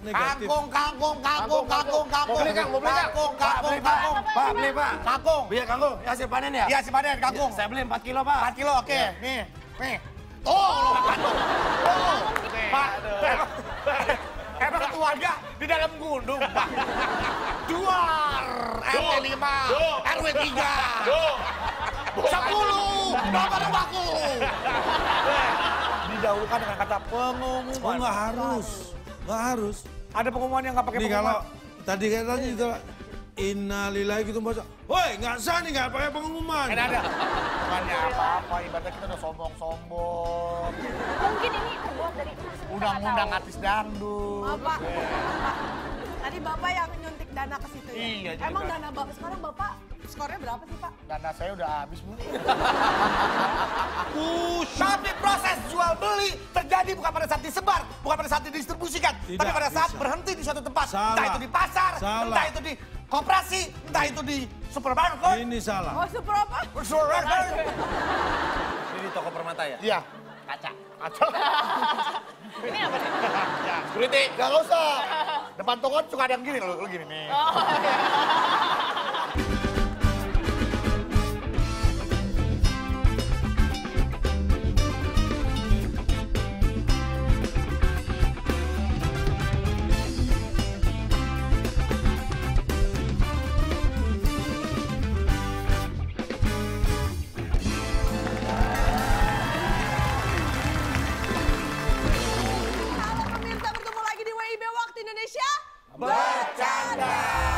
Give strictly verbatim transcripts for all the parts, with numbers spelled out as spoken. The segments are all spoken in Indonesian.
negatif. Kangkung, kangkung, kangkung, kangkung, kangkung. Mau beli, Kang? Mau beli, Kang? Kangkung, Pak, kangkung, beli, Pak. kangkung. Pak, beli, Pak. Kangkung. Iya, kangkung. Ya, hasil panen ya? Iya, si panen, kangkung. Saya beli empat kilo, Pak. empat kilo, oke. Iya. Nih, nih. Tuh, lo makan tuh. Tuh. Pak, emang keluarga di dalam gunung, Pak. Duar, R T lima, R W tiga, sepuluh, nomor rumahku. Didahulukan dengan kata pengumuman. Oh, nggak harus. Nggak harus. Ada pengumuman yang nggak pakai Nih pengumuman. kalau tadi kayak tadi itu innalillahi gitu masa. Woi, nggak sah nih nggak pakai pengumuman. Kan ada. Bukannya apa-apa, ibaratnya kita udah sombong-sombong. Mungkin ini terbuat dari emas. kita nggak Undang-undang tahu. artis dangdut. Maaf, Pak. Tadi Bapak yang nyuntik dana ke situ ya? Iya, jadi Emang kan- dana Bapak sekarang Bapak skornya berapa sih, Pak? Dana saya udah habis, Bu. Tapi proses jual beli terjadi bukan pada saat disebar, bukan pada saat didistribusikan, Tidak tapi pada saat bisa. berhenti di suatu tempat. Salah. Entah itu di pasar, Salah. entah itu di koperasi, entah itu di supermarket. Ini salah. Oh, super apa? Supermarket. Ini di toko permata ya? Iya. Kaca. Kacau. Ini apa nih? Ya, security, gak usah. Depan toko suka ada yang gini loh, lu gini nih. Oh, iya. Halo pemirsa, bertemu lagi di W I B Waktu Indonesia. Bercanda.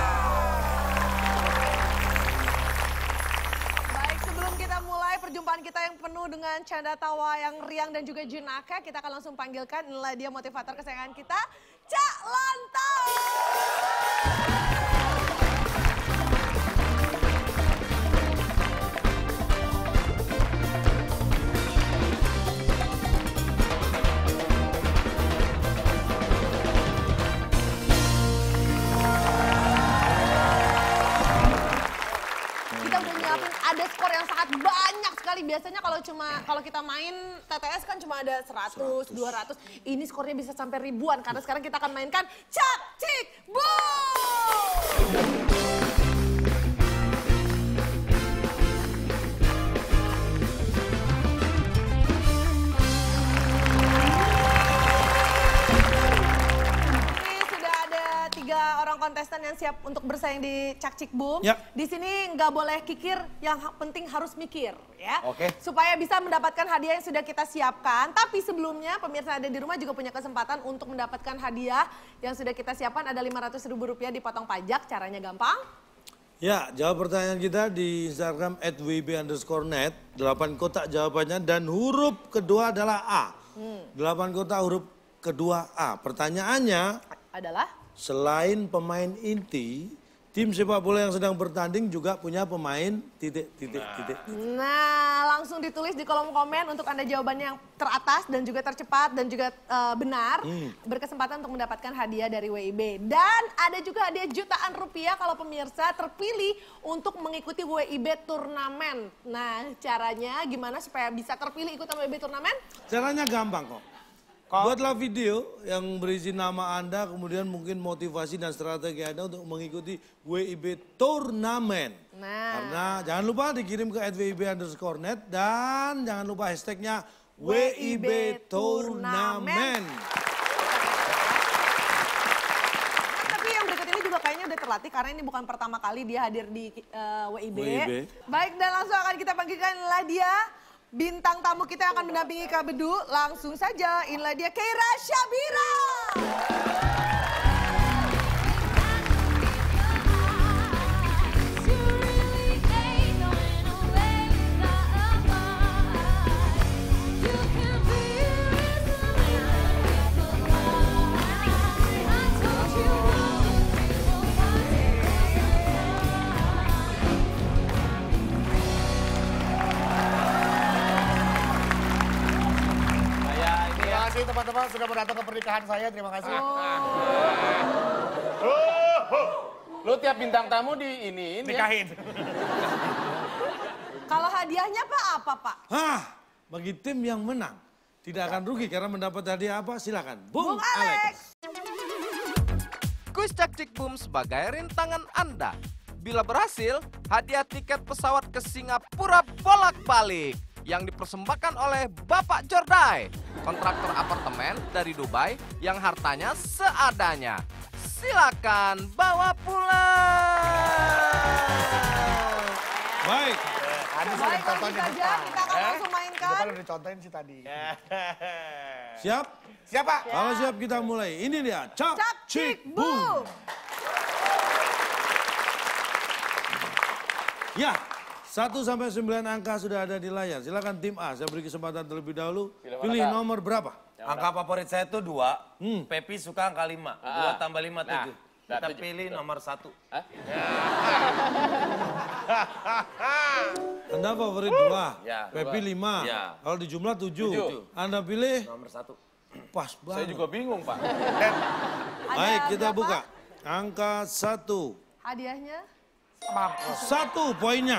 Baik, sebelum kita mulai perjumpaan kita yang penuh dengan canda tawa yang riang dan juga jenaka, kita akan langsung panggilkan, inilah dia motivator kesayangan kita, Cak Lantau. Kita udah nyiapin ada skor yang sangat banyak sekali. Biasanya kalau cuma kalau kita main T T S kan cuma ada seratus, dua ratus. Ini skornya bisa sampai ribuan karena sekarang kita akan mainkan Cak Cik Boom. Ini sudah ada tiga orang kontestan yang siap untuk bersaing di Cak Cik Boom. Ya. Di sini nggak boleh kikir, yang ha- penting harus mikir, ya. Oke. Supaya bisa mendapatkan hadiah yang sudah kita siapkan. Tapi sebelumnya pemirsa ada di rumah juga punya kesempatan untuk mendapatkan hadiah yang sudah kita siapkan. Ada lima ratus ribu rupiah dipotong pajak. Caranya gampang. Ya, jawab pertanyaan kita di Instagram at w b underscore net. Delapan kotak jawabannya dan huruf kedua adalah A. Delapan kotak huruf kedua A. Pertanyaannya, Adalah selain pemain inti, tim sepak bola yang sedang bertanding juga punya pemain titik, titik, titik. Nah, langsung ditulis di kolom komen untuk Anda jawabannya yang teratas dan juga tercepat dan juga eh, benar. Berkesempatan untuk mendapatkan hadiah dari W I B. Dan ada juga hadiah jutaan rupiah kalau pemirsa terpilih untuk mengikuti W I B turnamen. Nah, caranya gimana supaya bisa terpilih ikutan W I B turnamen? Caranya gampang kok. Buatlah video yang berisi nama Anda, kemudian mungkin motivasi dan strategi Anda untuk mengikuti W I B turnamen. Nah. Karena jangan lupa dikirim ke at w i b underscore net dan jangan lupa hashtagnya W I B turnamen. Tapi yang berikut ini juga kayaknya udah terlatih karena ini bukan pertama kali dia hadir di eh, W I B. W I B. Baik, dan langsung akan kita panggilkan inilah dia bintang tamu kita yang akan mendampingi Kak Bedu. Langsung saja, inilah dia Keira Syabira. Terima kasih teman-teman sudah datang ke pernikahan saya. Terima kasih. Lu tiap bintang tamu di ini, ini ya? Nikahin. Kalau hadiahnya Pak apa Pak? Hah, bagi tim yang menang tidak akan rugi karena mendapat hadiah apa? Silakan, Bung, Bung Alex. Alex. Kuis Cak Cik Boom sebagai rintangan Anda. Bila berhasil, hadiah tiket pesawat ke Singapura bolak-balik yang dipersembahkan oleh Bapak Jordai, kontraktor apartemen dari Dubai yang hartanya seadanya. Silakan bawa pulang. Baik. Tadi sudah Baik, langsung dicontohin saja kita akan langsung Di mainkan. depan udah dicontohin sih tadi. Siap? Siapa? Kalau siap kita mulai. Ini dia, Cak, Cak Cik, Cik Boom. Boom. Ya, satu sampai sembilan angka sudah ada di layar. Silakan tim A, saya beri kesempatan terlebih dahulu. Pilih nomor berapa? Angka favorit saya itu dua. Hmm. Pepi suka angka lima. Dua tambah lima tujuh. Nah, Kita tujuh. pilih nomor satu. Anda favorit dua, Ya, Pepi lima. Ya. Kalau di jumlah tujuh. Tujuh. Anda pilih Nomor satu. pas banget. Saya juga bingung, Pak. Baik, Ada kita berapa? buka. Angka satu. Hadiahnya. Satu poinnya.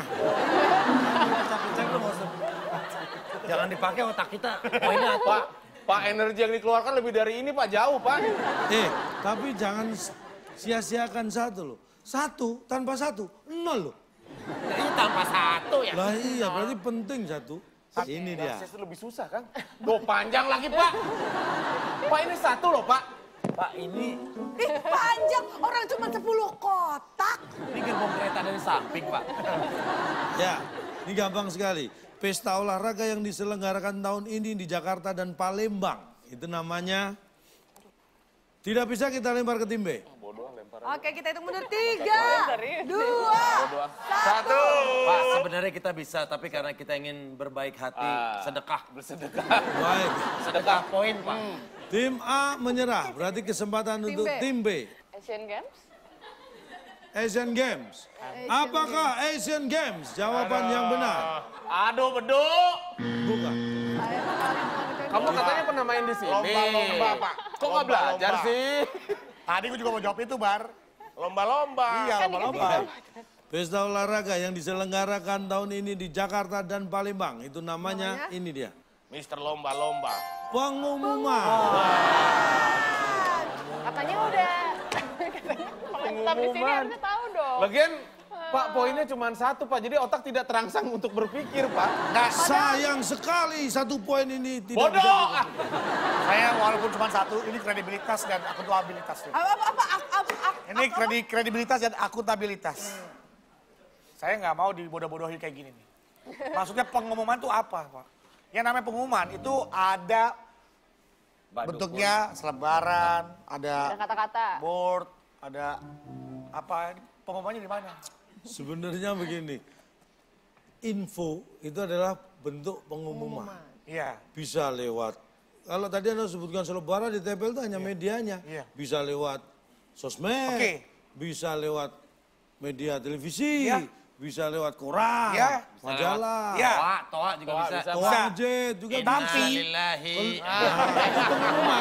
Jangan dipakai otak kita. Poinnya apa? Pak, Pak, energi yang dikeluarkan lebih dari ini, Pak. Jauh, Pak. Eh, tapi jangan sia-siakan satu loh. Satu tanpa satu, nol loh. Ini tanpa satu ya. Lah iya, berarti penting satu. Ini dia. Akses lebih susah, kan? Tuh, panjang lagi, Pak. Pak, ini satu loh, Pak. Pak, ini Ih, panjang. Orang cuma sepuluh kotak. ini gerbong kereta dari samping, Pak. Ya, ini gampang sekali. Pesta olahraga yang diselenggarakan tahun ini di Jakarta dan Palembang. Itu namanya... Tidak bisa kita lempar ke tim B. Oke, kita hitung mundur. Tiga, dua, satu. Pak, sebenarnya kita bisa, tapi karena kita ingin berbaik hati, Ah. sedekah. Bersedekah. Baik. Sedekah poin, Pak. Tim A menyerah, berarti kesempatan Tim untuk B. tim B. Asian Games? Asian Games. Apakah Asian Games? Jawaban yang benar. Aduh, beduk. Bukan. Ayo, kali bukan Kamu katanya pernah main di sini. Lomba-lomba, Pak. Kok nggak Lomba-lomba. belajar sih? Tadi gue juga mau jawab itu, Bar. Lomba-lomba. Iya, Kan lomba-lomba. Pesta olahraga yang diselenggarakan tahun ini di Jakarta dan Palembang. Itu namanya, Namanya? ini dia. Mister Lomba-lomba. Pengumuman. Katanya udah. Katanya tapi sini harusnya tahu dong. Lagian, Pak, poinnya cuma satu, Pak. Jadi otak tidak terangsang untuk berpikir, Pak. Nah, Sayang sekali satu poin ini tidak bisa. Bodoh! di- saya walaupun cuma satu, ini kredibilitas dan akuntabilitas. Apa, apa, apa, ak- ak- ak- Ini kredi, kredibilitas dan akuntabilitas. Saya nggak mau dibodoh-bodohi kayak gini nih. Maksudnya pengumuman itu apa, Pak? Yang namanya pengumuman itu ada bentuknya selebaran, Ada ada kata-kata. board, ada apa? Pengumumannya di mana? Sebenarnya begini. Info itu adalah bentuk pengumuman. Iya. Bisa lewat, kalau tadi Anda sebutkan selebaran di T P L itu hanya medianya. Iya. Bisa lewat sosmed, Oke. bisa lewat media televisi, Iya. bisa lewat koran, Iya. majalah, Iya. Toa, toa juga Toa bisa. bisa. toa Bisa. jet juga bisa. Tapi Innalillahi. Itu pengumuman.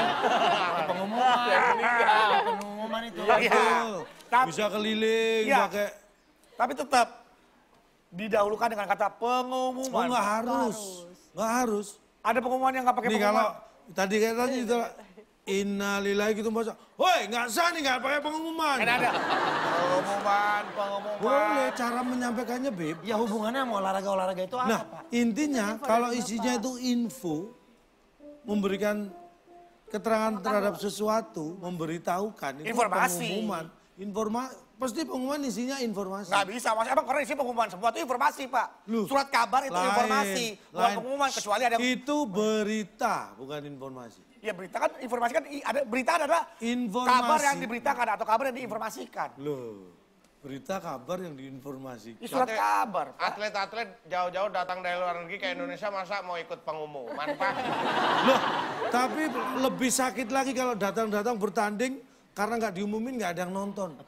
Pengumuman. Pengumuman itu. Iya. Betul. Tapi- Bisa keliling, Iya. pakai. tapi tetap didahulukan dengan kata Oh pengumuman. nggak harus, nggak harus. Ada pengumuman yang nggak pakai Nih pengumuman. kalau tadi kayak tadi itu innalillahi gitu masa, woi nggak sah nih nggak pakai pengumuman. Ada ada. Pengumuman, pengumuman. Boleh cara menyampaikannya Beb. Ya hubungannya sama olahraga-olahraga itu apa, Nah, Pak? intinya kalau isinya itu info, memberikan keterangan terhadap sesuatu, memberitahukan itu Informasi. pengumuman. Informa pasti pengumuman isinya informasi. Nggak bisa, mas. Emang karena isi pengumuman semua itu informasi, Pak. Loh, Surat kabar itu lain, informasi, bukan lain. pengumuman kecuali ada yang... Itu berita, bukan informasi. Ya berita kan, informasi kan i- ada berita adalah Informasi. kabar yang diberitakan atau kabar yang diinformasikan. Loh, berita kabar yang diinformasikan. Ini surat kabar, Pak. Atlet-atlet jauh-jauh datang dari luar negeri ke Indonesia, masa mau ikut pengumuman, Pak? Loh, tapi lebih sakit lagi kalau datang-datang bertanding karena nggak diumumin nggak ada yang nonton.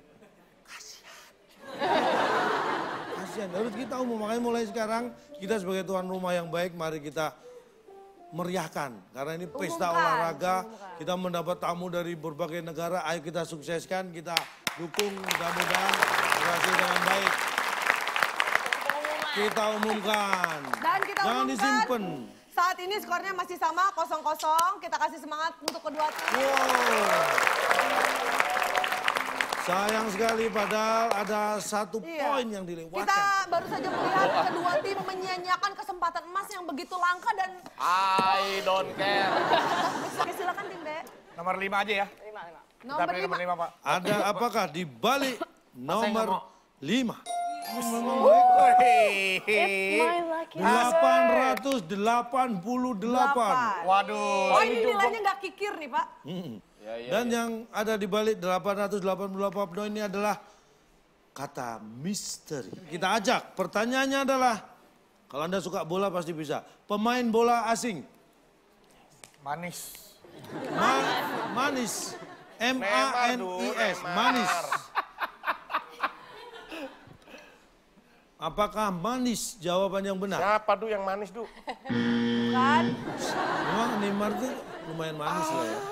Kasihan. Kasihan. Harus kita umum. Makanya mulai sekarang kita sebagai tuan rumah yang baik, mari kita meriahkan. Karena ini pesta Umumkan, olahraga, umumkan. kita mendapat tamu dari berbagai negara. Ayo kita sukseskan, kita dukung, mudah-mudahan berhasil dengan baik. Kita umumkan. Dan kita Jangan umumkan, disimpan. saat ini skornya masih sama, kosong kosong. Kita kasih semangat untuk kedua tim. Wow. Sayang sekali padahal ada satu Iya. poin yang dilewatkan. Kita baru saja melihat kedua tim menyia-nyiakan kesempatan emas yang begitu langka dan... I don't care. Oke, silakan tim B. Nomor lima aja ya. Lima, lima. Kita Nomor pilih lima. nomor lima, Pak. Ada apakah di balik nomor lima? It's my lucky delapan ratus delapan puluh delapan. Waduh. Oh, ini nilainya nggak kikir nih, Pak. Dan yang ada di balik delapan ratus delapan puluh delapan poin ini adalah kata misteri. Kita ajak, pertanyaannya adalah, kalau Anda suka bola pasti bisa. Pemain bola asing. Manis. Ma- manis. M A N I S. Manis. Apakah manis jawaban yang benar? Siapa Du yang manis Du? Kan? Memang Neymar tuh lumayan manis lah ya.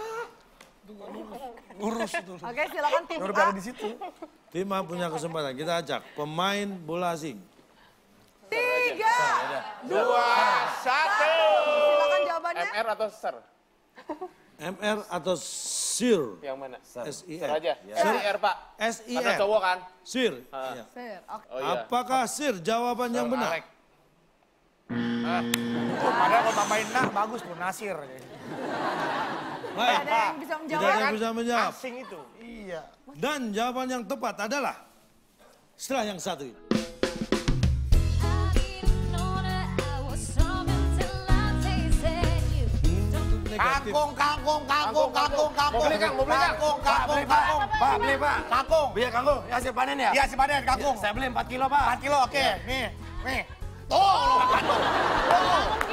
Oke, silakan tim Baru A. ada di situ. Tim A punya kesempatan. Kita ajak pemain bola asing. Tiga, Dua, satu. silakan jawabannya. M R atau Sir? M R atau Sir? Yang mana? S I Sir R. aja. S I R Pak. S I Karena R. cowok kan? Sir. Iya. Sir, oke. Oh iya. Apakah Sir jawaban yang benar? Alek. Ah, Oh, padahal kalau tambahin nah bagus tuh Nasir. Baik. Ada yang bisa Tidak menjawab? ada yang bisa menjawab. Asing itu. Iya. Dan jawaban yang tepat adalah setelah yang satu ini. Negatif. Kangkung, kangkung, kangkung, kangkung, kangkung. Mau beli, Kang? Mau beli, Kang? Kangkung, kangkung, kangkung. Pak, beli Pak. Kangkung. Biar kangkung. Ya hasil panen ya? Iya, si panen, kangkung. Saya beli empat kilo Pak. empat kilo, oke. Nih, nih. Tuh, lo makan tuh. Tuh.